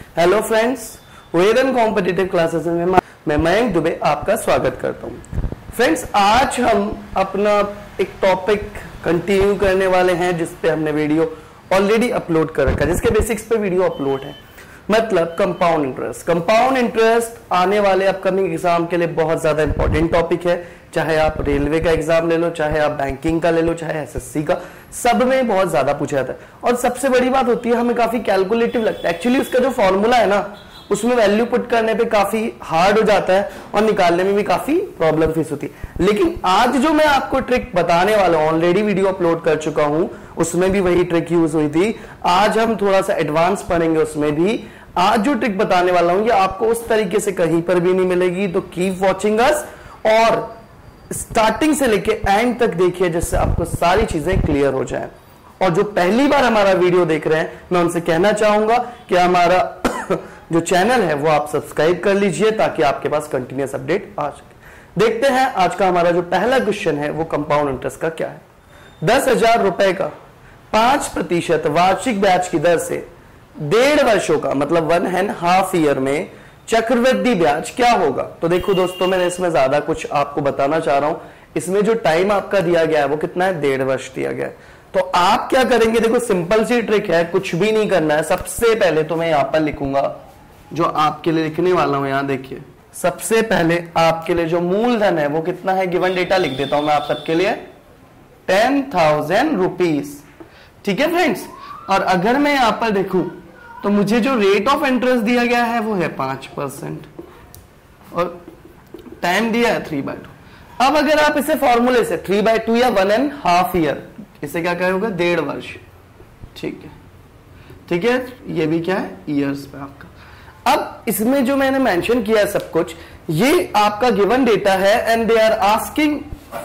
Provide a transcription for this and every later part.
Hello friends, Vedan competitive classes में मैं मयंक दुबे आपका स्वागत करता हूं। फ्रेंड्स, आज हम अपना एक टॉपिक कंटिन्यू करने वाले हैं जिस पे हमने वीडियो ऑलरेडी अपलोड कर रखा है, जिसके बेसिक्स पे वीडियो अपलोड है, मतलब कंपाउंड इंटरेस्ट। कंपाउंड इंटरेस्ट आने वाले अपकमिंग एग्जाम के लिए बहुत ज्यादा इंपॉर्टेंट टॉपिक है। चाहे आप रेलवे का एग्जाम ले लो, चाहे आप बैंकिंग का ले लो, चाहे एसएससी का, सब में बहुत ज्यादा पूछा जाता है। और सबसे बड़ी बात होती है, हमें काफी कैलकुलेटिव लगता है। एक्चुअली उसका जो फॉर्मूला है ना, उसमें वैल्यू पुट करने पे काफी हार्ड हो जाता है और निकालने में भी काफी प्रॉब्लम फेस होती है। लेकिन आज जो मैं आपको ट्रिक बताने वाला हूं, ऑलरेडी वीडियो अपलोड कर चुका हूं, उसमें भी वही ट्रिक यूज हुई थी। आज हम थोड़ा सा एडवांस पढ़ेंगे उसमें भी। आज जो ट्रिक बताने वाला हूं, ये आपको उस तरीके से कहीं पर भी नहीं मिलेगी, तो कीप वॉचिंग अस और स्टार्टिंग से लेके एंड तक देखिए, जिससे आपको सारी चीजें क्लियर हो जाए। और जो पहली बार हमारा वीडियो देख रहे हैं, मैं उनसे कहना चाहूंगा कि हमारा जो चैनल है वो आप सब्सक्राइब कर लीजिए, ताकि आपके पास कंटिन्यूअस अपडेट आ सके। देखते हैं आज का हमारा जो पहला क्वेश्चन है वो कंपाउंड इंटरेस्ट का क्या है। 10,000 रुपए का 5% वार्षिक ब्याज की दर से 1.5 वर्षों का, मतलब 1.5 ईयर में चक्रवृद्धि ब्याज क्या होगा। तो देखो दोस्तों, मैंने इसमें ज्यादा कुछ आपको बताना चाह रहा हूं। इसमें जो टाइम आपका दिया गया है वो कितना है, 1.5 वर्ष दिया गया है। तो आप क्या करेंगे, देखो सिंपल सी ट्रिक है, कुछ भी नहीं करना है। सबसे पहले तो मैं यहां पर लिखूंगा, जो आपके लिए लिखने वाला हूं, यहां देखिए। सबसे पहले आपके लिए जो मूलधन है वो कितना है, गिवन डेटा लिख देता हूं मैं आप सबके लिए, 10,000 रुपीज। ठीक है फ्रेंड्स। और अगर मैं यहां पर देखूं तो मुझे जो रेट ऑफ इंटरेस्ट दिया गया है वो है 5% और टाइम दिया है 3/2। अब अगर आप इसे फॉर्मूले से 3/2 या 1.5 ईयर, इसे क्या कहोगे, 1.5 वर्ष। ठीक है, ठीक है। ये भी क्या है, ईयर्स पे आपका। अब इसमें जो मैंने मेंशन किया है सब कुछ, ये आपका गिवन डेटा है and they are asking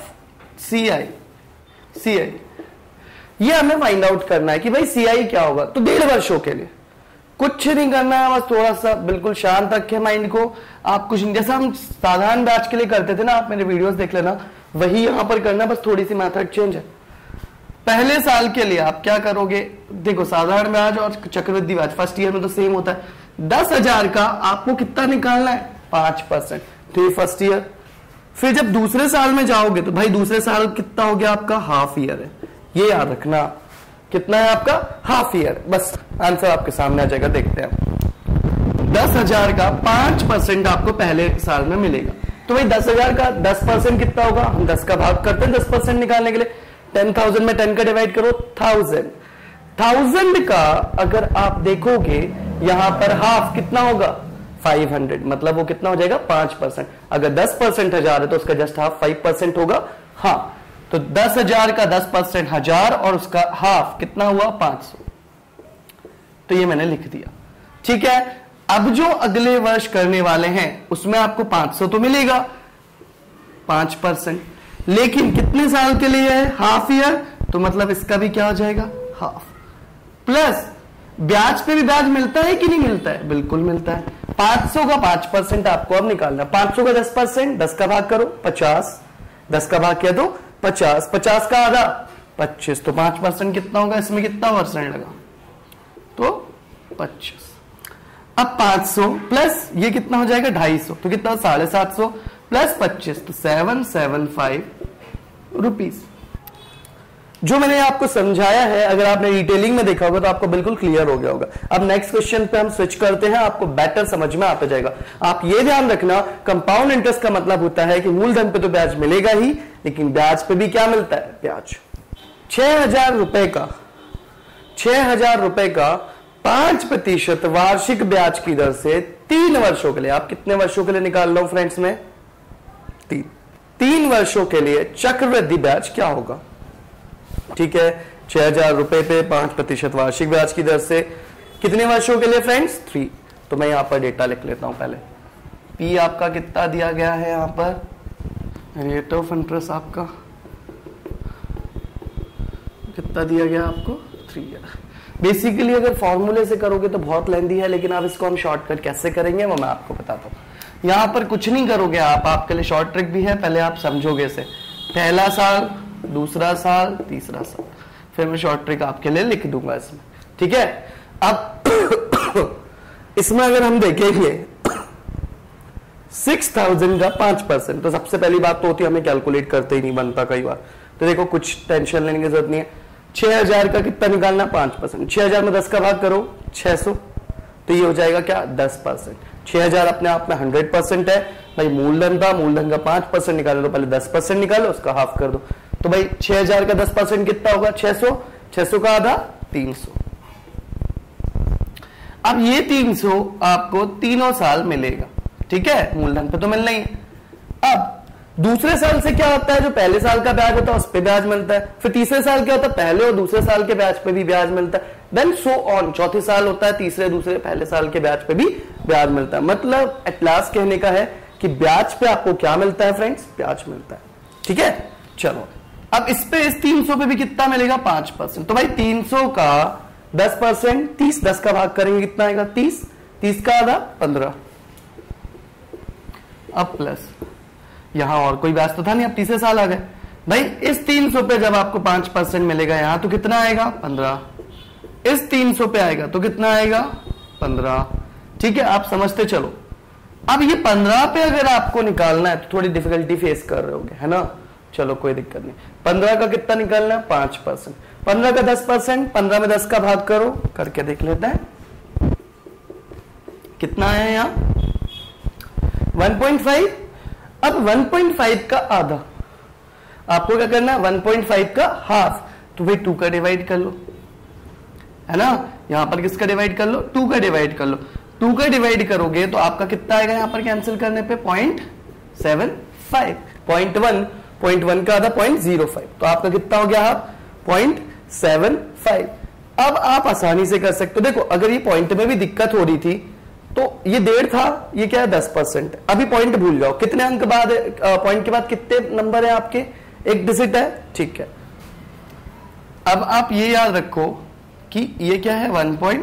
CI। ये हमें फाइंड आउट करना है कि भाई CI क्या होगा। तो 1.5 वर्षों के लिए कुछ नहीं करना है, बस थोड़ा सा बिल्कुल शांत रखें माइंड को। आप कुछ, जैसा हम साधारण बैच के लिए करते थे ना, आप मेरे वीडियोस देख लेना, वही यहां पर करना, बस थोड़ी सी मेथड चेंज है। पहले साल के लिए आप क्या करोगे, देखो साधारण ब्याज और चक्रवृद्धि ब्याज फर्स्ट ईयर में तो सेम होता है। 10,000 का आपको कितना निकालना है, 5%। तो ये फर्स्ट ईयर। फिर जब दूसरे साल में जाओगे तो भाई दूसरे साल कितना हो गया आपका, हाफ ईयर है। ये याद रखना, कितना है आपका, हाफ ईयर। बस आंसर आपके सामने आ जाएगा, देखते हैं। 10,000 का 5% आपको पहले साल में मिलेगा। तो भाई 10,000 का 10% कितना होगा, हम 10 का भाग करते हैं 10% निकालने के लिए। 10,000 में 10 का डिवाइड करो, 1000 का अगर आप देखोगे यहां पर हाफ कितना होगा, 500, मतलब वो कितना हो जाएगा, 5%। अगर 10% 1000 है तो उसका जस्ट हाफ 5% होगा। हाँ, तो 10,000 का 10% 1000 और उसका हाफ कितना हुआ, 500। तो ये मैंने लिख दिया। ठीक है। अब जो अगले वर्ष करने वाले हैं उसमें आपको 500 तो मिलेगा, 5%। लेकिन कितने साल के लिए है, हाफ ईयर, तो मतलब इसका भी क्या हो जाएगा, हाफ। प्लस ब्याज पे भी ब्याज मिलता है कि नहीं मिलता है, बिल्कुल मिलता है। 500 का 5% आपको अब निकालना। 500 का 10%, 10 का भाग करो, 50। 10 का भाग किया तो 50, 50 का आधा 25, तो 5% कितना होगा, इसमें कितना परसेंट लगा, तो 25। अब 500 प्लस ये कितना हो जाएगा, 250, तो कितना, 750 प्लस 25, तो 775 रुपीज। जो मैंने आपको समझाया है, अगर आपने डिटेलिंग में देखा होगा तो आपको बिल्कुल क्लियर हो गया होगा। अब नेक्स्ट क्वेश्चन पे हम स्विच करते हैं, आपको बेटर समझ में आता जाएगा। आप ये ध्यान रखना, कंपाउंड इंटरेस्ट का मतलब होता है कि मूलधन पे तो ब्याज मिलेगा ही, लेकिन ब्याज पे भी क्या मिलता है, ब्याज। 6,000 रुपए का 5% वार्षिक ब्याज की दर से 3 वर्षों के लिए, आप कितने वर्षों के लिए निकाल लो फ्रेंड्स में, 3 वर्षों के लिए चक्रवृद्धि ब्याज क्या होगा। ठीक है, 6,000 रुपए पे 5% वार्षिक ब्याज की दर से कितने वर्षों के लिए फ्रेंड्स, 3। तो मैं यहां पर डेटा लिख लेता हूं पहले। P आपका कितना दिया गया है, यहां पर रेट ऑफ इंटरेस्ट आपका कितना दिया गया आपको, 3 ईयर। बेसिकली अगर फॉर्मूले से करोगे तो बहुत लेंदी है, लेकिन अब इसको हम शॉर्टकट कैसे करेंगे वो मैं आपको बताता हूं। यहां पर कुछ नहीं करोगे आप, आपके लिए शॉर्ट ट्रिक भी है, पहले आप समझोगे इसे। पहला साल, दूसरा साल, तीसरा साल, फिर मैं शॉर्ट ट्रिक आपके लिए लिख दूंगा इसमें। ठीक है। अब इसमें अगर हम देखेंगे 6000 का 5%, तो सबसे पहली बात तो होती है हमें कैलकुलेट करते ही नहीं बनता कई बार, तो देखो कुछ टेंशन लेने की जरूरत नहीं है। 6000 का कितना निकालना, 5%। 6000 में 10 का भाग करो 600, तो ये हो जाएगा क्या, 10%। 6000 अपने आप में 100% है भाई, मूलधन था, मूलधन का 5% निकालो तो पहले 10% निकालो, उसका हाफ कर दो, तो भाई 6000 का 10% कितना होगा, 600। 600 का आधा 300। अब ये 300 आपको तीनों साल मिलेगा, ठीक है, मूलधन पे तो मिलना ही है। अब दूसरे साल से क्या होता है, जो पहले साल का ब्याज होता है उस पे ब्याज मिलता है, फिर तीसरे साल क्या होता है, पहले और दूसरे साल के ब्याज पे भी ब्याज मिलता है, देन सो ऑन। चौथे साल होता है, तीसरे दूसरे पहले साल के ब्याज पे भी ब्याज मिलता है। मतलब एट लास्ट कहने का है कि ब्याज पे आपको क्या मिलता है फ्रेंड्स, ब्याज मिलता है, ठीक है। चलो अब इस पे इस 300 पे भी कितना मिलेगा, 5%। तो भाई 300 का 10%, 30, 10 का भाग करेंगे कितना आएगा, 30, 30 का आधा 15। अब प्लस यहां और कोई ब्याज तो था नहीं, अब तीसरे साल आ गए भाई। इस 300 पे जब आपको 5% मिलेगा यहां, तो कितना आएगा, 15। इस 300 पे आएगा तो कितना आएगा, 15, ठीक है, आप समझते चलो। अब ये 15 पे अगर आपको निकालना है तो थोड़ी डिफिकल्टी फेस कर रहे होगे, है ना, चलो कोई दिक्कत नहीं। 15 का कितना निकालना है, 5%। 15 का 10%, 15 में 10 का भाग करो, करके देख लेते हैं कितना है यहां, 1.5। अब 1.5 का आधा आपको क्या करना है, 1.5 का हाफ, तो भाई 2 का डिवाइड कर लो, है ना, यहां पर किसका डिवाइड कर लो, 2 का डिवाइड कर लो। 2 का डिवाइड करोगे तो आपका कितना आएगा यहां पर कैंसिल करने पे, 0.75। 0.1 का आधा 0.05, तो आपका कितना हो गया, 0.75। अब आप आसानी से कर सकते हो, देखो अगर ये पॉइंट में भी दिक्कत हो रही थी तो ये 1.5 था, ये क्या है 10%। अभी पॉइंट भूल जाओ, कितने अंक बाद पॉइंट के बाद कितने नंबर है आपके, एक डिजिट है, ठीक है। अब आप ये याद रखो कि ये क्या है,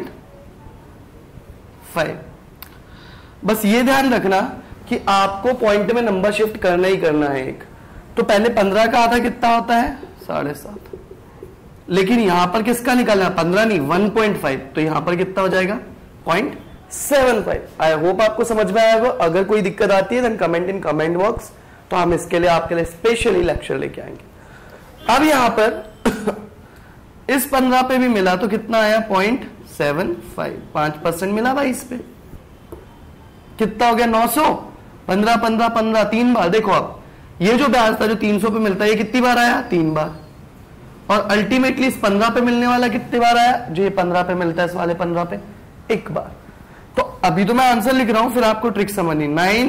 1.5। बस ये ध्यान रखना कि आपको पॉइंट में नंबर शिफ्ट करना ही करना है एक। तो पहले 15 का आधा कितना होता है, 7.5, लेकिन यहां पर किसका निकालना, 15 नहीं 1.5, तो यहां पर कितना हो जाएगा, 0.75। आई होप आपको समझ में आएगा। अगर कोई दिक्कत आती है then comment in comment box, तो हम इसके लिए आपके लिए स्पेशली लेक्चर लेके आएंगे। अब यहां पर इस 15 पे भी मिला तो कितना आया, 0.75, 5% मिला भाई इस पे, कितना हो गया, 900। 15 15 15 3 बार, देखो अब ये जो ब्याज था जो 300 पे मिलता है ये कितनी बार आया, 3 बार, और अल्टीमेटली इस 15 पे मिलने वाला कितनी बार आया, जो ये 15 पे मिलता है इस वाले 15 पे, 1 बार। तो अभी तो मैं आंसर लिख रहा हूं, फिर आपको ट्रिक समझनी।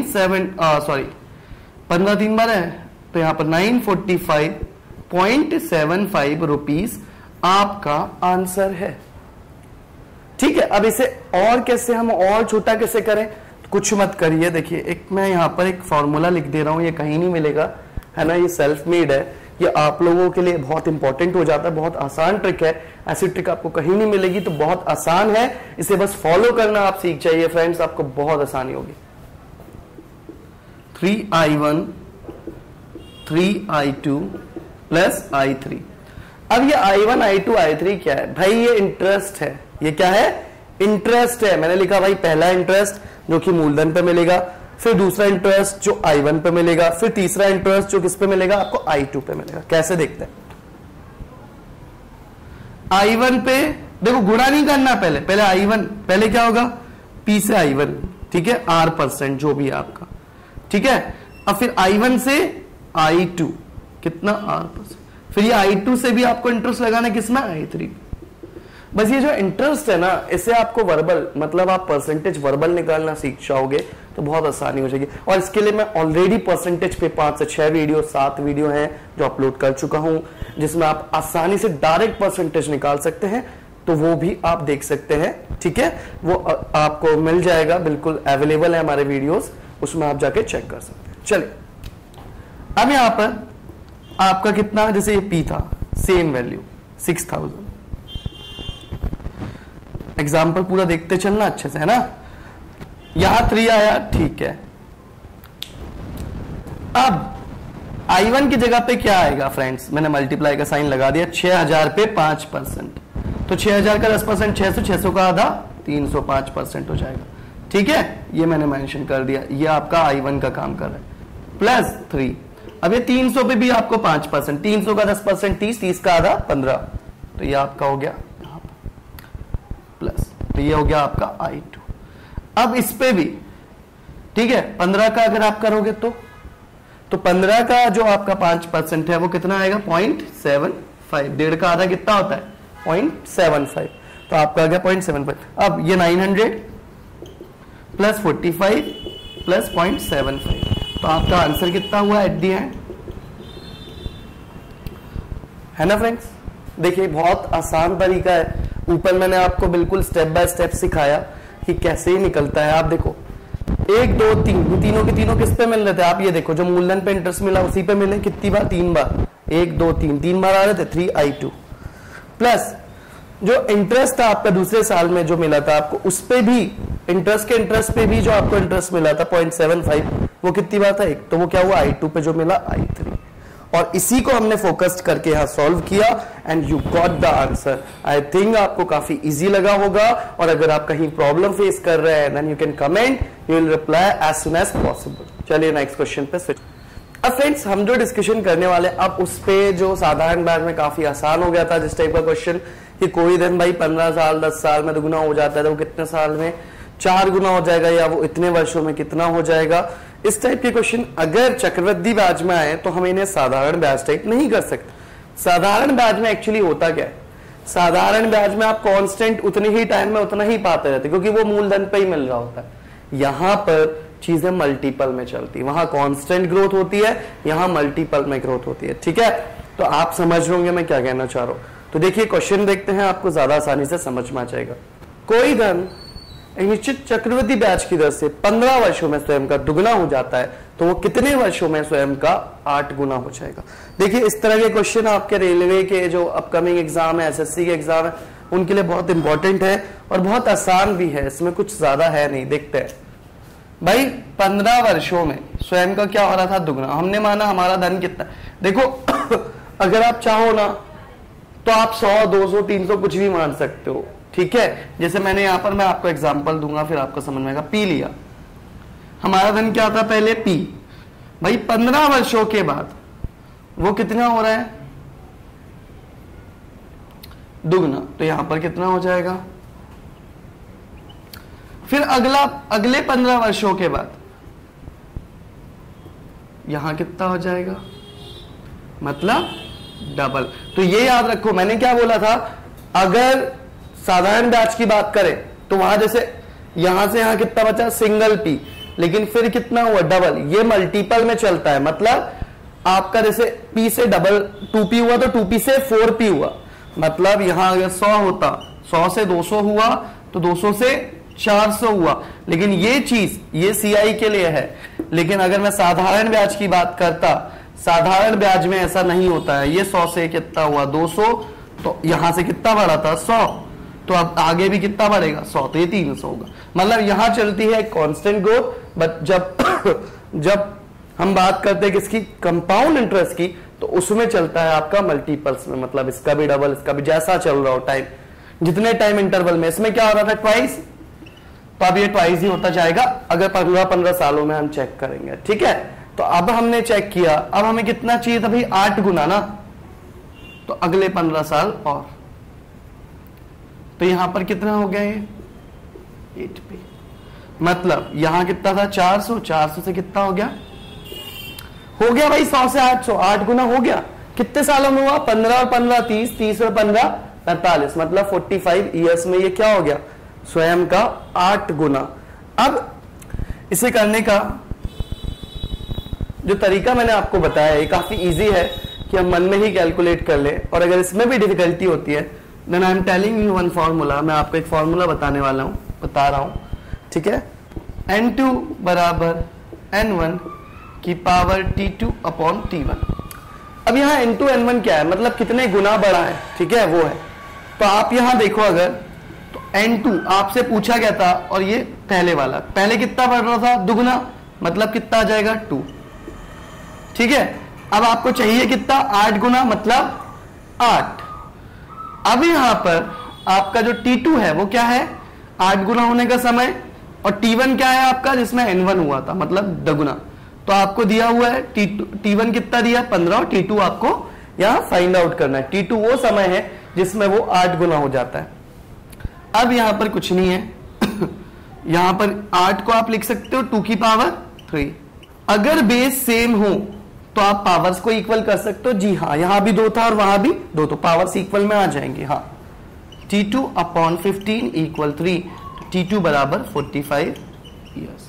15 3 बार है, तो यहां पर 945.75 रुपीज आपका आंसर है, ठीक है। अब इसे और कैसे, हम और छोटा कैसे करें, कुछ मत करिए, देखिए एक मैं यहां पर एक फॉर्मूला लिख दे रहा हूं, ये कहीं नहीं मिलेगा, है ना, ये सेल्फ मेड है, ये आप लोगों के लिए बहुत इंपॉर्टेंट हो जाता है, बहुत आसान ट्रिक है, ऐसी ट्रिक आपको कहीं नहीं मिलेगी, तो बहुत आसान है, इसे बस फॉलो करना आप सीख जाइए फ्रेंड्स, आपको बहुत आसानी होगी। 3i1 3i2 plus i3। अब ये i1 i2 i3 क्या है भाई, ये इंटरेस्ट है, ये क्या है, इंटरेस्ट है। मैंने लिखा भाई पहला इंटरेस्ट जो कि मूलधन पे मिलेगा, फिर दूसरा इंटरेस्ट जो i1 पे मिलेगा, फिर तीसरा इंटरेस्ट जो किस पे मिलेगा, आपको i2 पे मिलेगा। कैसे देखते हैं, i1 पे देखो गुणा नहीं करना, पहले i1, पहले क्या होगा, p से i1, ठीक है, r% जो भी है आपका, ठीक है। अब फिर i1 से i2 कितना, r%, फिर ये i2 से भी आपको इंटरेस्ट लगाना है किसमें, i3। बस ये जो इंटरेस्ट है ना, इसे आपको वर्बल, मतलब आप परसेंटेज वर्बल निकालना सीख जाओगे तो बहुत आसानी हो जाएगी। और इसके लिए मैं ऑलरेडी परसेंटेज पे 5 से 6 वीडियो 7 वीडियो हैं जो अपलोड कर चुका हूं, जिसमें आप आसानी से डायरेक्ट परसेंटेज निकाल सकते हैं, तो वो भी आप देख सकते हैं, ठीक है, वो आपको मिल जाएगा, बिल्कुल अवेलेबल है हमारे वीडियोस, उसमें आप जाके चेक कर सकते हैं। चलिए अब यहां पर आपका कितना, जैसे ये पी था, सेम वैल्यू 6000। एग्जाम्पल पूरा देखते चलना अच्छे से, है ना। यहां 3 आया, ठीक है। अब i1 की जगह पे क्या आएगा फ्रेंड्स, मैंने मल्टीप्लाई का साइन लगा दिया, 6000 पे 5%, तो 6000 का 10%, 600, 600 का आधा 300, 5% हो जाएगा। ठीक है, ये मैंने मेंशन कर दिया, ये आपका I1 का काम कर रहा है, प्लस 3। अब ये 300 पे भी आपको 5%, 300 का 10% 30, 30 का आधा 15, तो ये आपका हो गया यहाँ पर प्लस, तो ये हो गया आपका I2। अब इस पे भी ठीक है, 15 का अगर आप करोगे तो 15 का जो आपका 5% है वो कितना आएगा 0.75, डेढ़ का आधा कितना होता है 0.75, तो आपका आ गया 0.75। अब ये 900 प्लस 45 प्लस 0.75, तो आपका आंसर कितना हुआ एट दी एंड, है ना फ्रेंड्स। देखिए बहुत आसान तरीका है, ऊपर मैंने आपको बिल्कुल स्टेप बाय स्टेप सिखाया कि कैसे ही निकलता है। आप देखो 1 2 3, तीनों के तीनों किस पे मिल रहे थे, आप ये देखो जो मूलधन पे इंटरेस्ट मिला उसी पे मिले, कितनी बार 3 बार, 1 2 3, 3 बार आ रहे थे, 3I2 प्लस जो इंटरेस्ट था आपका दूसरे साल में जो मिला था आपको, उस पे भी इंटरेस्ट के इंटरेस्ट पे भी जो आपको इंटरेस्ट मिला था 0.75, वो कितनी बार था 1, तो वो क्या हुआ I2 पे जो मिला I3, और इसी को हमने फोकस्ड करके यहाँ सॉल्व किया and you got the answer. I think आपको काफी इजी लगा होगा, और अगर आप कहीं प्रॉब्लम फेस कर रहे हैं then you can comment, you will reply as soon as possible. चलिए नेक्स्ट क्वेश्चन पे स्विच। अब फ्रेंड्स हम जो डिस्कशन करने वाले, अब उस पे जो साधारण ब्याज में काफी आसान हो गया था जिस टाइप का क्वेश्चन कि कोई धन भाई 15 साल 10 साल में दुगुना हो जाता है, तो वो कितने साल में 4 गुना हो जाएगा, या वो इतने वर्षों में कितना हो जाएगा। इस टाइप के क्वेश्चन अगर चक्रवृद्धि ब्याज में आए तो हम इन्हें साधारण ब्याज टाइप नहीं कर सकते। साधारण ब्याज में एक्चुअली होता क्या है, साधारण ब्याज में आप कांस्टेंट उतने ही टाइम में उतना ही पाते रहते, क्योंकि वो मूलधन पे ही मिल रहा होता है। यहां पर चीजें मल्टीपल में चलती है, वहां कांस्टेंट ग्रोथ होती है, यहां मल्टीपल में ग्रोथ होती है। ठीक है, तो आप समझ रहे होंगे मैं क्या कहना चाह रहा हूं। तो देखिए क्वेश्चन देखते हैं, आपको ज्यादा आसानी से समझ में आ जाएगा। कोई धन एक निश्चित चक्रवृद्धि ब्याज की दर से 15 वर्षों में स्वयं का दुगना हो जाता है, तो वो कितने वर्षों में स्वयं का 8 गुना हो जाएगा। देखिए इस तरह के क्वेश्चन आपके रेलवे के जो अपकमिंग एग्जाम है, एसएससी के एग्जाम है, उनके लिए बहुत इंपॉर्टेंट है और बहुत आसान भी है, इसमें कुछ ज्यादा है नहीं। देखते हैं भाई 15 वर्षों में स्वयं का क्या हो रहा था दुगना, हमने माना हमारा धन कितना। देखो अगर आप चाहो ना तो आप 100 200 300 कुछ भी मान सकते हो, ठीक है। जैसे मैंने यहां पर मैं आपको एग्जांपल दूंगा फिर आपको समझ में आएगा। पी लिया, हमारा धन क्या था पहले पी, भाई 15 वर्षों के बाद वो कितना हो रहा है दुगना, तो यहां पर कितना हो जाएगा। फिर अगले 15 वर्षों के बाद यहां कितना हो जाएगा, मतलब डबल। तो ये याद रखो, मैंने क्या बोला था, अगर साधारण ब्याज की बात करें तो वहां जैसे यहां से यहां कितना बचा सिंगल पी, लेकिन फिर कितना हुआ डबल, ये मल्टीपल में चलता है। मतलब आपका जैसे पी से डबल 2p हुआ तो 2p से 4p हुआ, मतलब यहां अगर 100 होता 100 से 200 हुआ तो 200 से 400 हुआ। लेकिन ये चीज ये सीआई के लिए है, लेकिन अगर मैं साधारण ब्याज की बात करता, साधारण ब्याज में ऐसा नहीं होता है। ये 100 से कितना हुआ 200, तो यहां से कितना बढ़ा था 100, तो अब आगे भी कितना बढ़ेगा 100, तो ये 300 होगा। मतलब यहां चलती है कांस्टेंट ग्रोथ, बट जब हम बात करते हैं किसकी, कंपाउंड इंटरेस्ट की, तो उसमें चलता है आपका मल्टीपल्स में, मतलब इसका भी डबल इसका भी, जैसा चल रहा हो टाइम, जितने टाइम इंटरवल में। इसमें क्या हो रहा था ट्वाइस, तो अब ये ट्वाइस ही होता जाएगा अगर 15 सालों में हम चेक करेंगे। ठीक है, तो अब हमने चेक किया, अब हमें कितना चाहिए था भाई 8 गुना ना, तो अगले 15 साल और, तो यहां पर कितना हो गया ये 8p, मतलब यहां कितना था 400, 400 से कितना हो गया भाई 100 से 800, 8 गुना हो गया। कितने सालों में हुआ, 15 और 15 30, 30 और 15 45, मतलब 45 ईयर्स में ये क्या हो गया स्वयं का 8 गुना। अब इसे करने का जो तरीका मैंने आपको बताया ये काफी इजी है कि हम मन में ही कैलकुलेट कर ले, और अगर इसमें भी डिफिकल्टी होती है then I am telling you one formula, मैं आपको एक फॉर्मूला बता रहा हूं, ठीक है। n2 बराबर n1 की पावर t2 अपॉन t1। अब यहाँ n2 n1 क्या है, मतलब कितने गुना बड़ा है, ठीक है, वो है। तो आप यहां देखो, अगर तो n2 आपसे पूछा गया था, और ये पहले वाला, पहले कितना बढ़ रहा था दुगना, मतलब कितना आ जाएगा 2, ठीक है। अब आपको चाहिए कितना 8 गुना, मतलब 8। अब यहां पर आपका जो t2 है वो क्या है, 8 गुना होने का समय और T1 क्या है आपका, जिसमें N1 हुआ था, मतलब दोगुना। तो आपको दिया हुआ है T1 कितना दिया, 15, और T2 आपको यहाँ फाइंड आउट करना है। T2 वो समय है जिसमें वो 8 गुना हो जाता है। अब यहाँ पर कुछ नहीं है यहाँ पर 8 को आप लिख सकते हो 2 की पावर 3। अगर बेस सेम हो तो आप पावर्स को इक्वल कर सकते हो। जी हाँ, यहां भी 2 था और वहां भी 2, तो पावर्स इक्वल में आ जाएंगे। हाँ, T2 अपॉन 15 इक्वल 3, T2 बराबर 45 ईयर्स।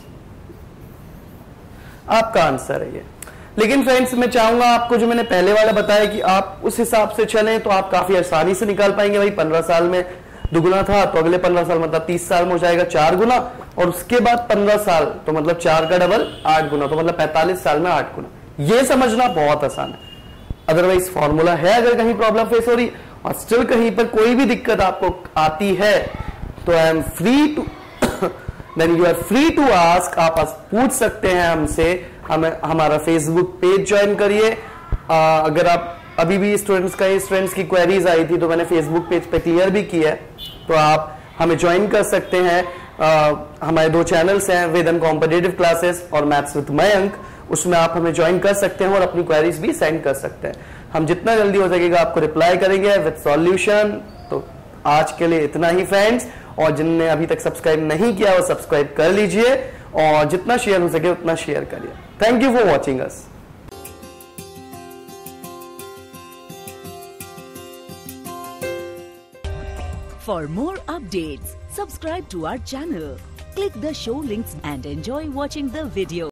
आपका आंसर है ये। लेकिन फ्रेंड्स मैं चाहूंगा आपको, जो मैंने पहले वाला बताया कि आप उस हिसाब से चलें तो आप काफी आसानी से निकाल पाएंगे। भाई 15 साल में दुगुना था तो अगले 15 साल मतलब 30 साल में हो जाएगा 4 गुना, और उसके बाद 15 साल तो मतलब 4 का डबल 8 गुना, तो मतलब 45 साल में 8 गुना। ये समझना बहुत आसान है। अदरवाइज फॉर्मूला है, अगर कहीं प्रॉब्लम फेस हो रही और स्टिल कहीं पर कोई भी दिक्कत आपको आती है तो I am free to then you are free to ask, आप पूछ सकते हैं हमसे। हमें हमारा फेसबुक पेज ज्वाइन करिए। अगर आप अभी भी स्टूडेंट्स की क्वेरीज आई थी तो मैंने फेसबुक पेज पे क्लियर भी किया है, तो आप हमें ज्वाइन कर सकते हैं। हमारे 2 चैनल्स हैं, वेदन कॉम्पिटिटिव क्लासेस और मैथ्स विद मयंक, उसमें आप हमें ज्वाइन कर सकते हैं और अपनी क्वेरीज भी सेंड कर सकते हैं। हम जितना जल्दी हो सकेगा आपको रिप्लाई करेंगे विद सॉल्यूशन। तो आज के लिए इतना ही फ्रेंड्स, और जिनने अभी तक सब्सक्राइब नहीं किया वो सब्सक्राइब कर लीजिए और जितना शेयर हो सके उतना शेयर करिए। Thank you for watching us. For more updates, subscribe to our channel, click the show links and enjoy watching the video.